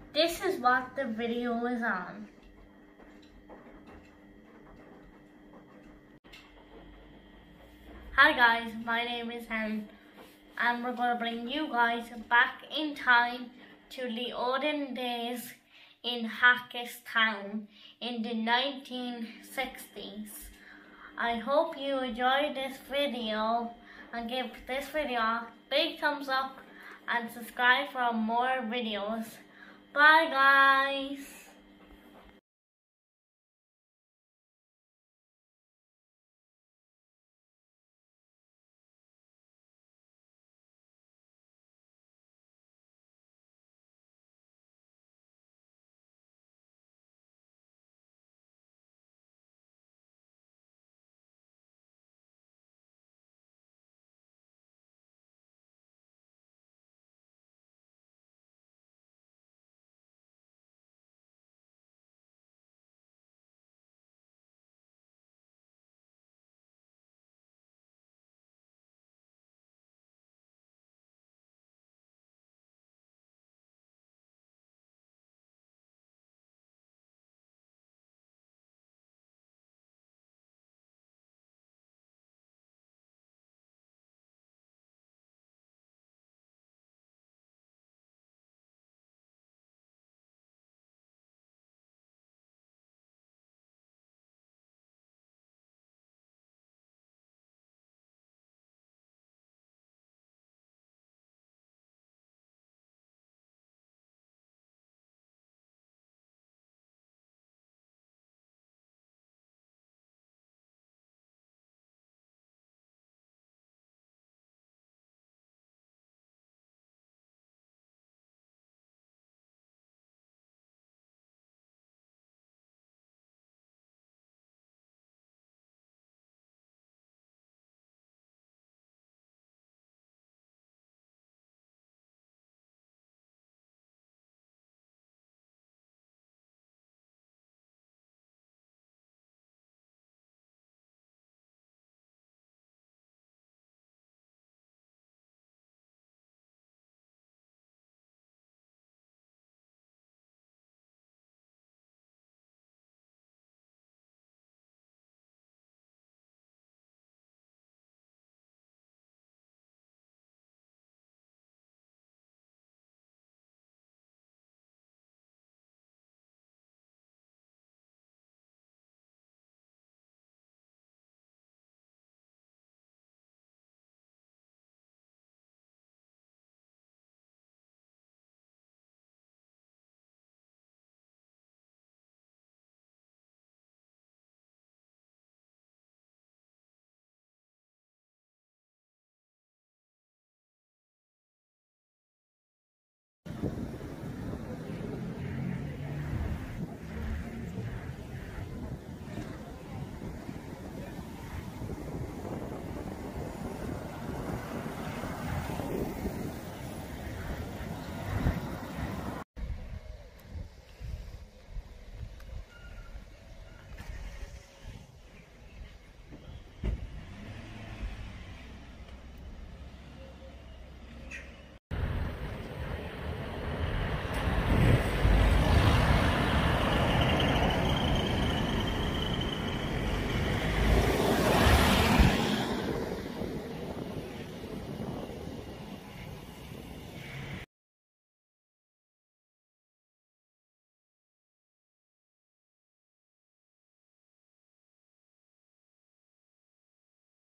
this is what the video is on. Hi guys, my name is Helen and we're going to bring you guys back in time to the olden days in Hacketstown in the 1960s. I hope you enjoyed this video and give this video a big thumbs up and subscribe for more videos. Bye guys!